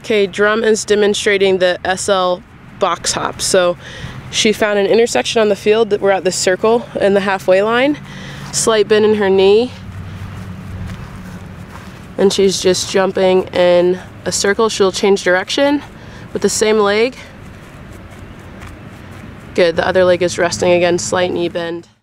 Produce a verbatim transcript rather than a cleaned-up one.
Okay, Drum is demonstrating the S L box hop. So she found an intersection on the field that we're at this circle in the halfway line. Slight bend in her knee. And she's just jumping in a circle. She'll change direction with the same leg. Good, the other leg is resting again, slight knee bend.